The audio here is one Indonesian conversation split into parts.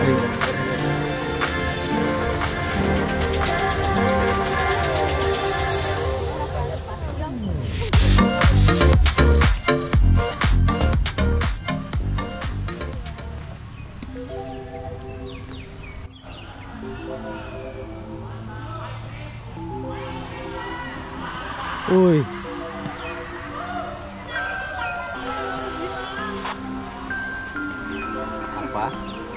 Uy. Apa?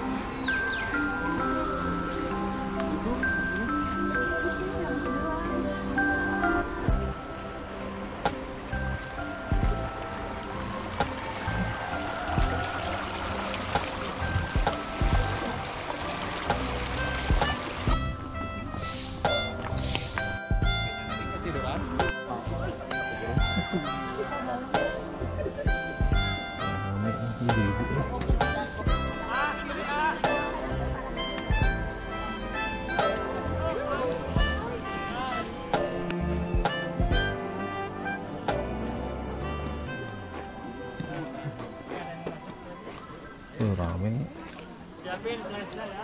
Tuh rame. Siapin flashnya ya.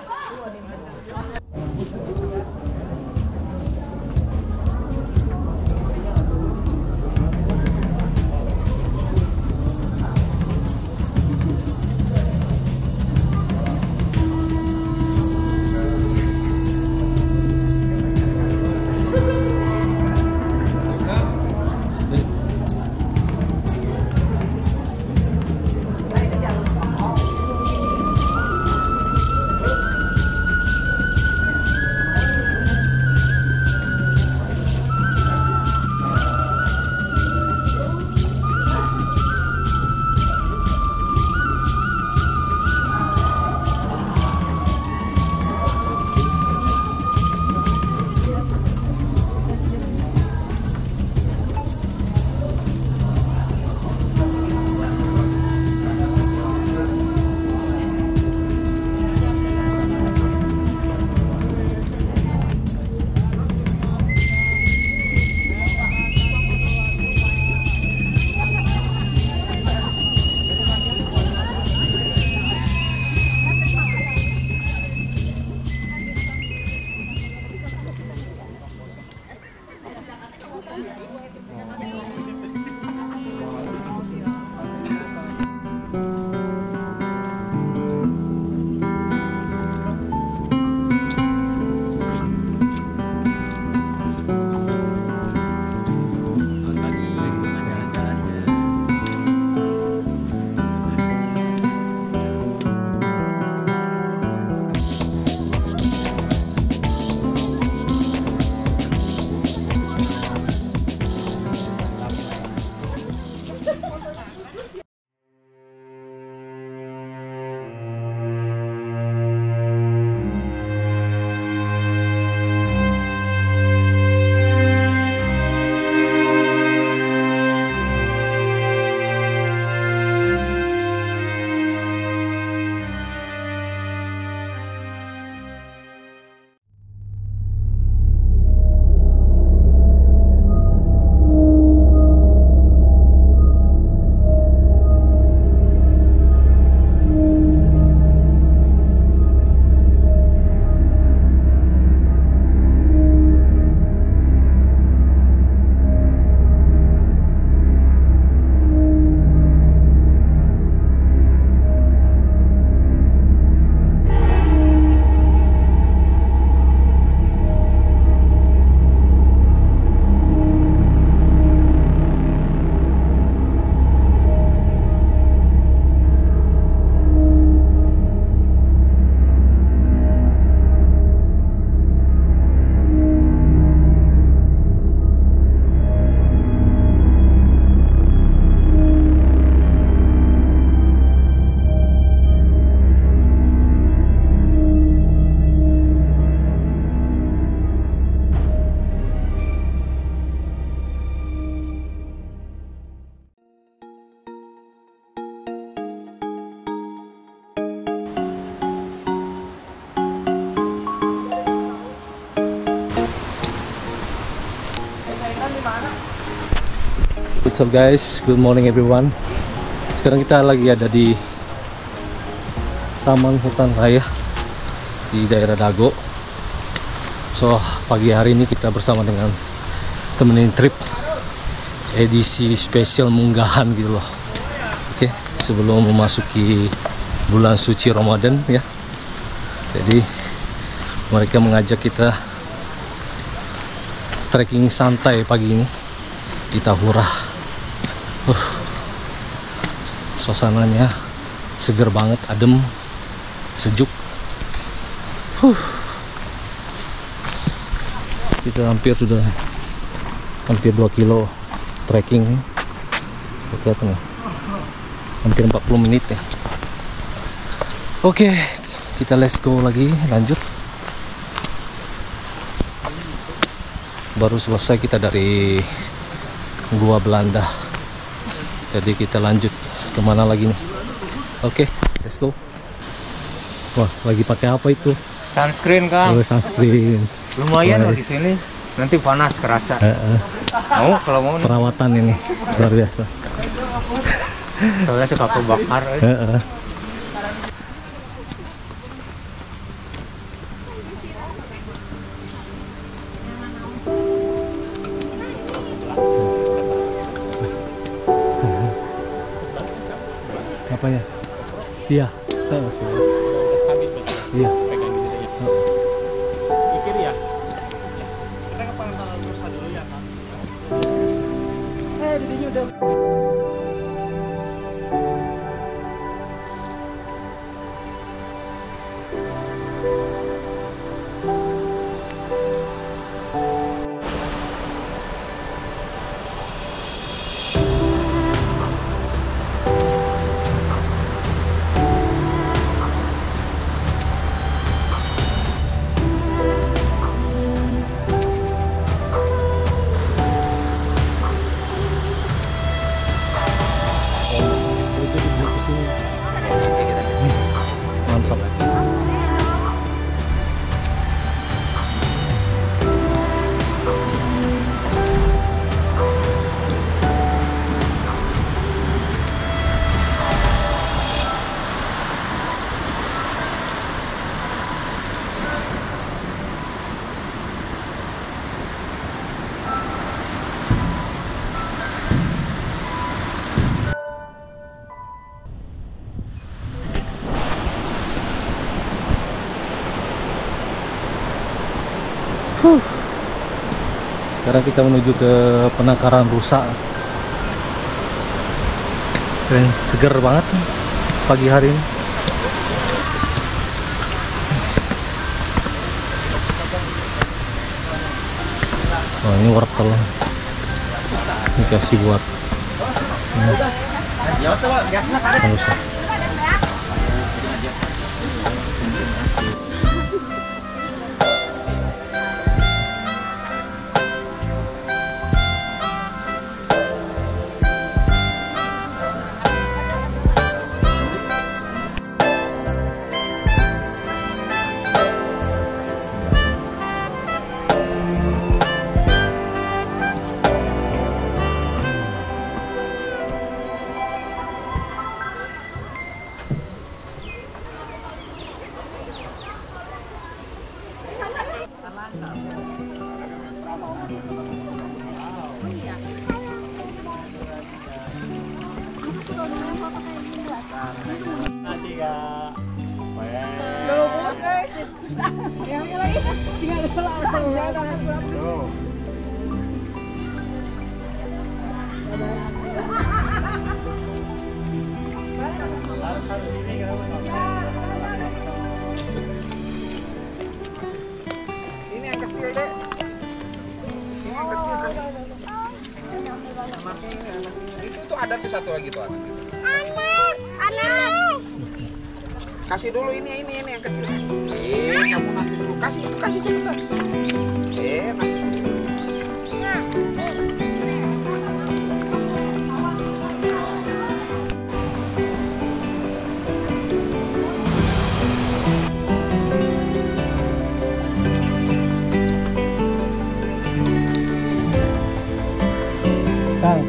What's up guys, good morning everyone. Sekarang kita lagi ada di Taman Hutan Raya di daerah Dago. So pagi hari ini kita bersama dengan temenin trip edisi spesial munggahan gitu loh. Oke, sebelum memasuki bulan suci Ramadan ya. Jadi mereka mengajak kita trekking santai pagi ini di Tahura. Suasananya seger banget, adem, sejuk. Kita sudah hampir 2 kilo trekking. Lihat nih, hampir 40 menit ya. Oke, kita let's go lagi, lanjut. Baru selesai kita dari Gua Belanda, jadi kita lanjut kemana lagi nih? Oke, let's go. Wah, lagi pakai apa itu? Sunscreen, Kang. Oh, sunscreen. Lumayan loh di sini. Nanti panas kerasa. Mau kalau mau nih. Perawatan ini luar biasa. Soalnya suka kebakar. Apa ya? Iya. Iya. Pegang di sini. Di kiri ya? Kita ke pangkalan Nusa dulu ya, Kang. Didinya udah. Mantap. Sekarang kita menuju ke penangkaran rusa. Dan seger banget nih pagi hari ini. Oh, ini wortel. Ini kasih buat rusa. Ini yang kecil, Dek. Ini yang kecil. Itu tuh ada tuh satu lagi tuh anak. Anak. Kasih dulu ini yang kecil. Kamu nanti dulu. Kasih cepetan. Nanti. Kang.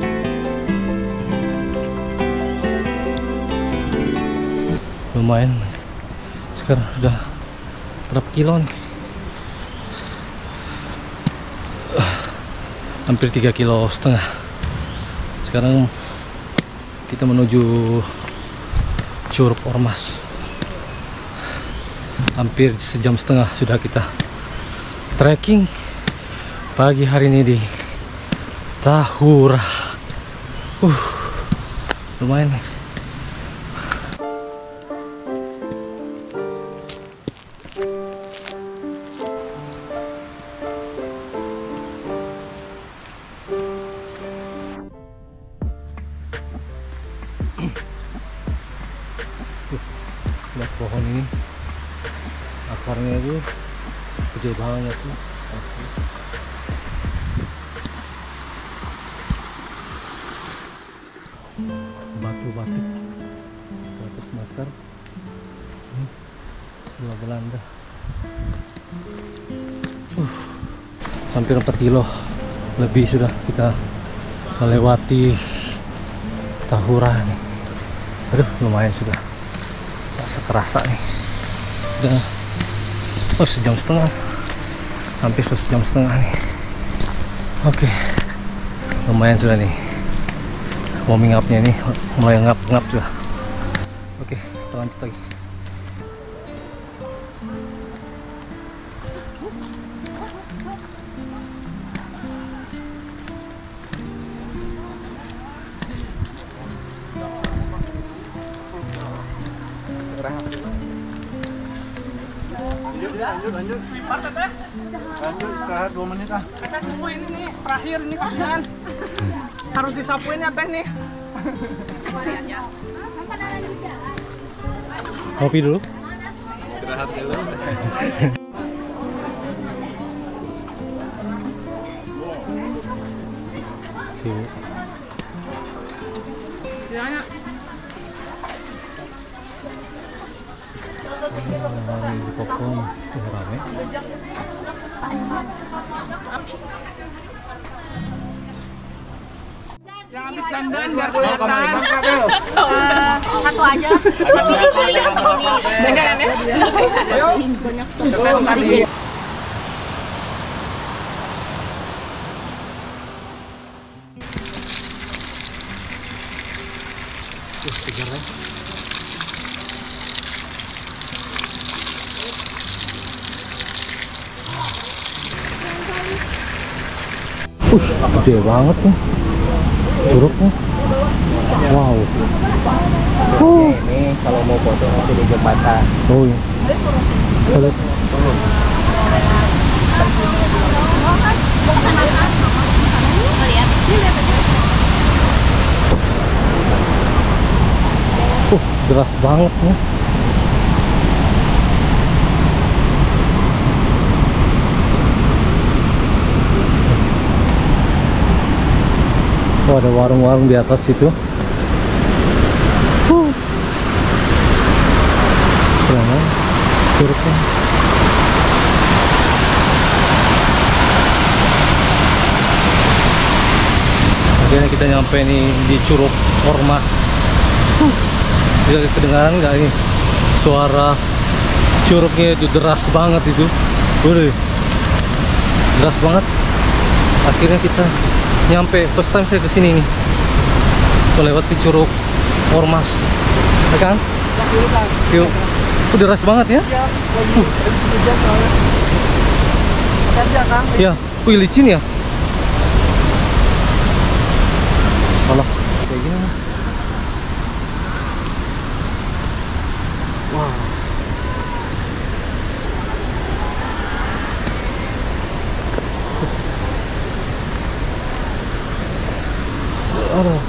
Lumayan. Sekarang udah Berapa kilo nih? Hampir 3,5 kilo. Sekarang kita menuju Curug Ormas. Hampir 1,5 jam sudah kita trekking pagi hari ini di Tahura. Lumayan nih. Lihat pohon ini, akarnya itu gede banget tuh, asli. Batu batik 100 meter. Gua Belanda. Hampir 4 kilo lebih sudah kita melewati Tahura nih. Aduh, lumayan sudah. Kerasa nih. Udah 1,5 jam. Hampir 1,5 jam nih. Oke. Lumayan sudah nih. Warming up-nya ini mulai ngap-ngap sudah. Oke, kita lanjut lagi. Lanjut. Lanjut, istirahat 2 menit ah. Kita tunggu ini nih, terakhir ini kasihan. Harus disapuin ya teh nih. Kopi dulu. Istirahat dulu. Sibuk. Ya. Hari di Popong rame. Yang habis dandan biar kelihatan. Satu aja. Dagangan ya. Banyak. Gede banget nih curugnya. Wow. Ini kalau mau foto nanti di jembatan. Oh iya. Lihat. Deras banget nih. Oh, ada warung-warung di atas itu. Keren, curugnya. Akhirnya kita nyampe nih di Curug Ormas. Bisa kedengaran nggak ini suara curugnya itu deras banget itu. Udah deras banget. Akhirnya kita nyampe, first time saya kesini nih, melewati Curug Ormas, ya kan? Yuk, deras banget ya? Ya, licin ya? Alah, kayak gini. Wow. Aduh.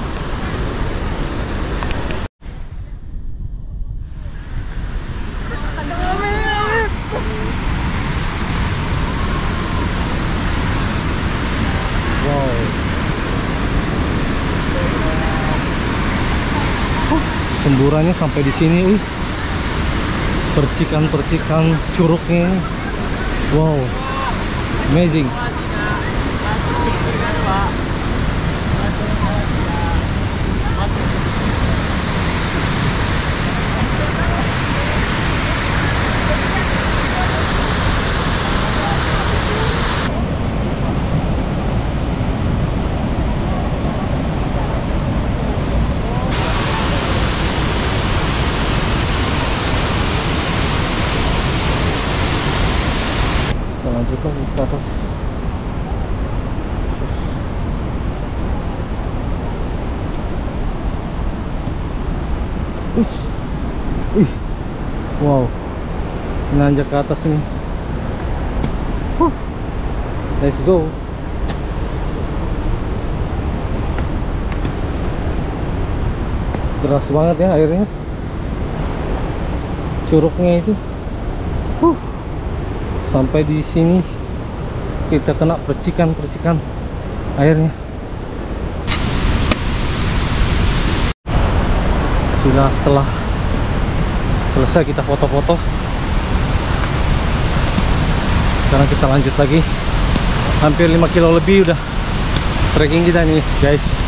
Semburannya sampai di sini, percikan-percikan curugnya. Wow, amazing. lanjut lagi ke atas. Wih, wow, nanjak ke atas ini. Let's go. Deras banget ya airnya, curugnya itu. Sampai di sini kita kena percikan-percikan airnya. Sudah setelah selesai kita foto-foto, sekarang kita lanjut lagi. Hampir 5 kilo lebih udah trekking kita nih guys.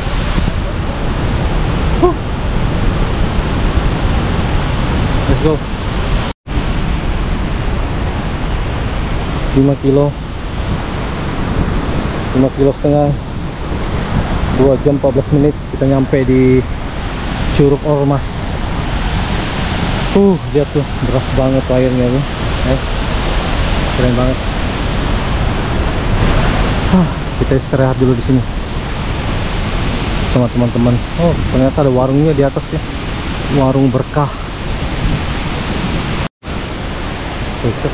Let's go. 5 kilo 5 kilo setengah, 2 jam 14 menit kita nyampe di Curug Ormas. Lihat tuh, deras banget airnya tuh. Keren banget. Kita istirahat dulu di sini sama teman-teman. Oh, ternyata ada warungnya di atas ya, warung berkah. Cek.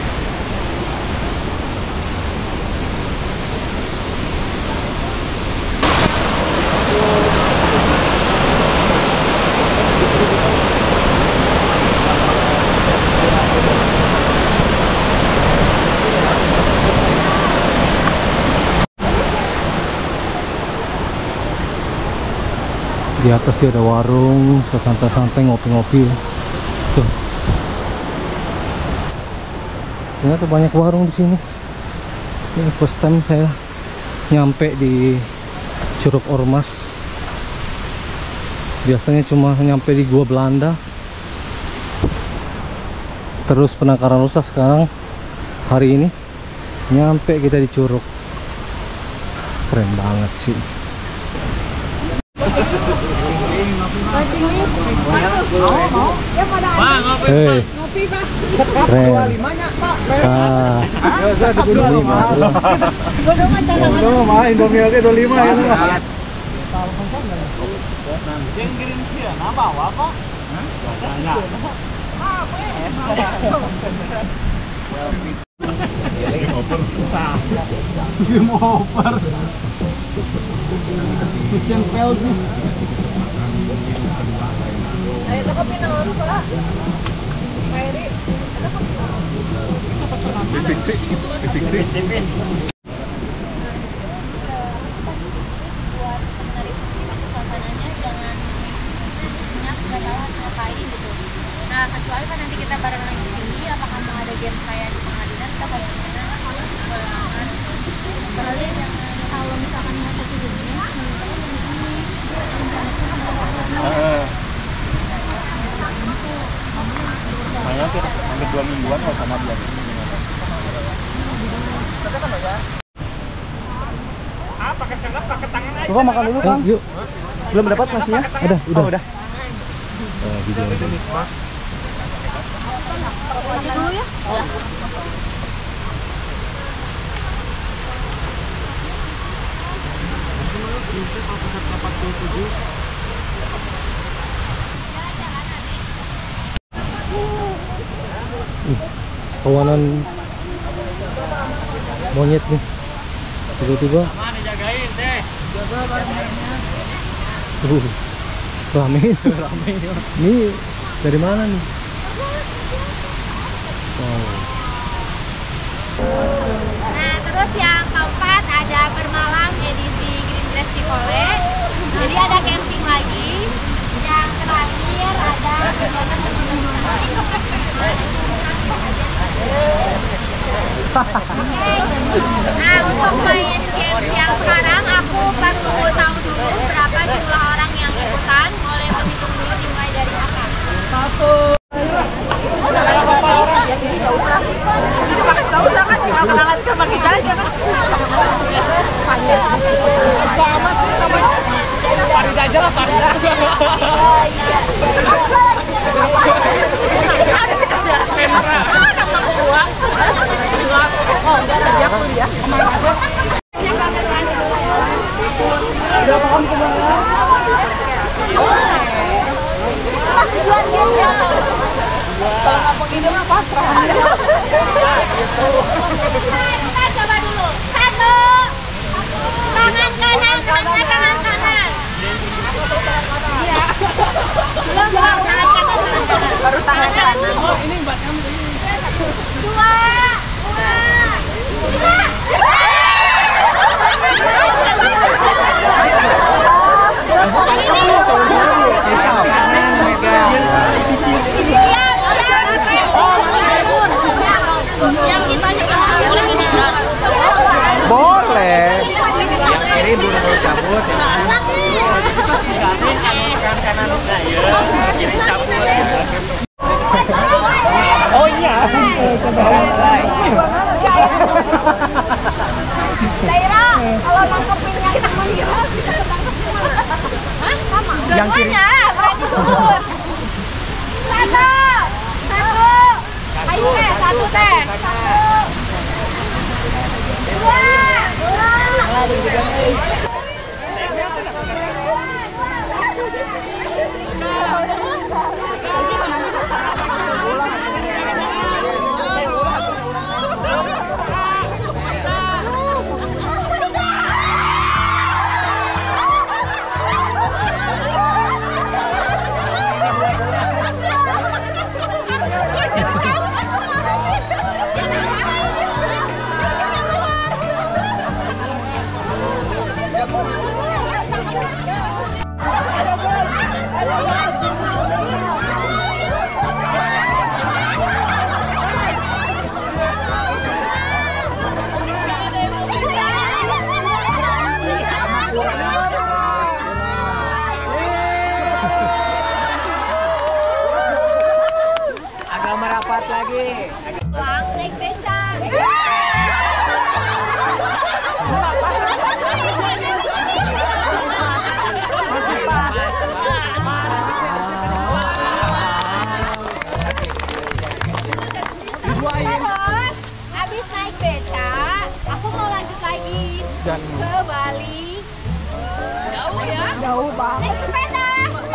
Di atas dia ada warung, santai-santai ngopi-ngopi. Tuh. Ternyata banyak warung di sini. Ini first time saya nyampe di Curug Ormas. Biasanya cuma nyampe di Gua Belanda, terus Penangkaran Rusa. Sekarang hari ini nyampe kita di Curug. Keren banget sih. Hei, keren. Indomie aja 25 ya. Yang kirim dia, bawa apa? Oper. Christian Bale nih. Ayo kita kopi nama Pak. Pairi. Tipis. Nah, kecuali kan nanti kita bareng lagi tinggi, apakah mau ada game kayak di pengadilan, kita kalau barengan. Kalau misalkan mau satu dunia, Makanya kita hampir 2 mingguan kalau sama dia. Pakai sendok, pakai tangan aja. Coba makan dulu Kang. Yuk. Belum dapat nasinya? Udah. Oh, udah. Video aja. aja dulu ya. Kawanan monyet nih, tiba-tiba Dijagain deh. rame. Ini dari mana nih? Wow. Nah, terus yang keempat ada bermalam edisi Green Dress Cikole. Jadi ada camping lagi. Yang terakhir ada kegiatan Nah, untuk main games yang sekarang aku perlu tahu dulu berapa jumlah orang yang ikutan. Boleh berhitung dulu dimulai dari apa? Kenalan sama kita aja kan. Sama sih namanya. Farida aja lah, Farida. Ada Ini mah pasrah. Kita coba dulu. 1. Tangan kanan, tangan kanan. Iya. Belum tangan kanan. Baru tangan kanan. Oh, ini buat kamu. 2. 3. Yang kita juga boleh ini. Boleh. Yang kiri buru-buru cabut. Kanan udah ya. Kiri cabut. Oh iya. Daira, kalau nangkepinnya tangan gitu bisa ketangkep semua. Hah? Sama. Yang kiri. Berarti turun. 1. Ayo teh, 1 teh. 2. Agak merapat lagi. Bang, naik beca. Habis naik beca, aku mau lanjut lagi ke Bali. Jauh ya? Jauh banget. Naik sepeda.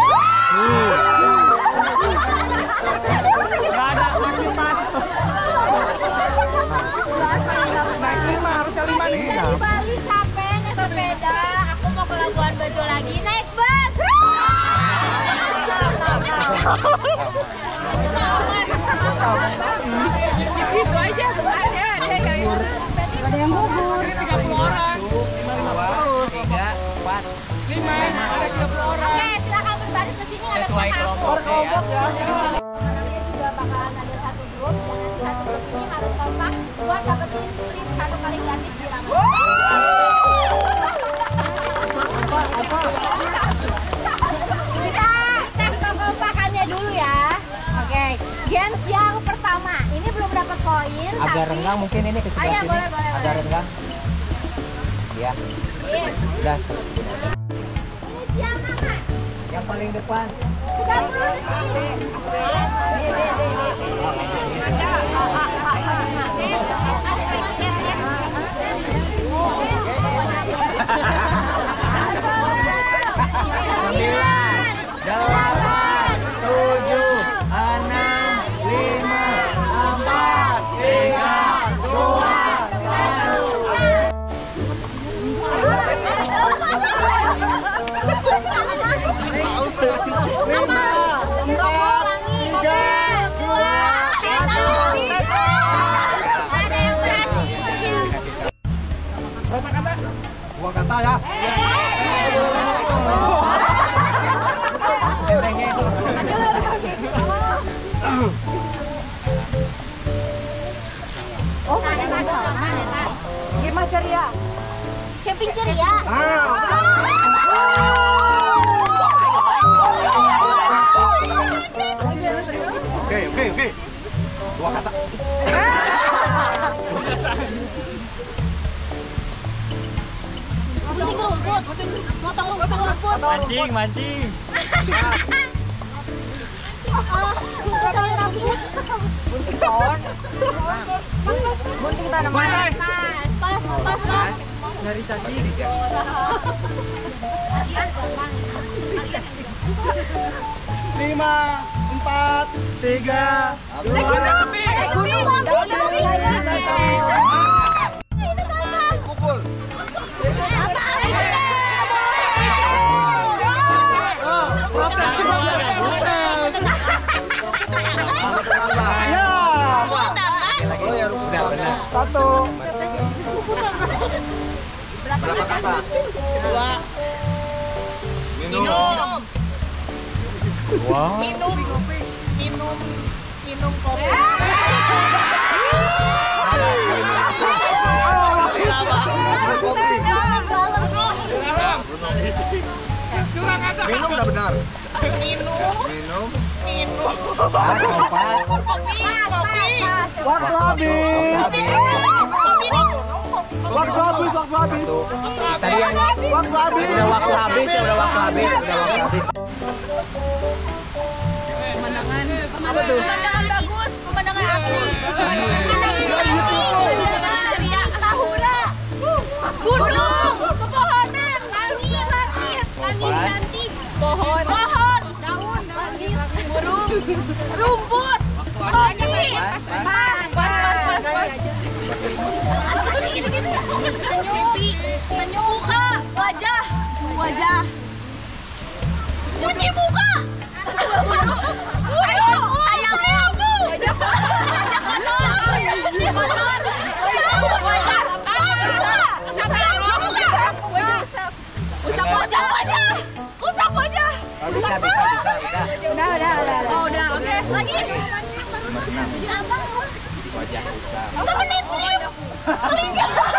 Gak ada masih pas. Naik 5 harusnya 5 nih. Dari Bali capek naik sepeda. Aku mau ke Labuan Bajo lagi naik bus. Itu aja ada yang gugur. 30 orang. 3, 4. 5, ada 30 orang. Oke, silakan berbaris ke sini ada Sesuai kelompoknya ya. Namanya juga bakalan ada satu grup. Satu grup ini harus kompak buat dapetin free 1 kali gratis di Ramadan. Kita tes kekompakannya dulu ya. Oke, games yang pertama. Ini belum dapat poin. Agak tapi- renggang mungkin ini ke Oh sebelah iya, sini. boleh. Agak renggang. Ya, Iya. udah. Ini siapa, Kak? Yang paling depan. Gua kata ya. Gimana ceria? Camping ceria. Oke. Gua kata. Gunting rumput. Motong rumput. Mancing. Gunting pohon. Gunting tanaman. Pas. Dari tadi. 5, 4, 3, 2. Satu. Berapa kata? 2. Minum. Wow. Minum kopi. Kopi. Curang aja. Minum udah benar. Minum. Waktu habis. Tadi yang Waktu habis. udah waktu habis. Pemandangan bagus, pemandangan asli. Pemandangan ceria, tahura, gunung, pepohonan, langit cantik, pohon, daun, langit, burung, rumput, kopi, senyum muka, wajah, cuci muka. Udah, oke. Lagi. Wajah usap. Temenin telinga.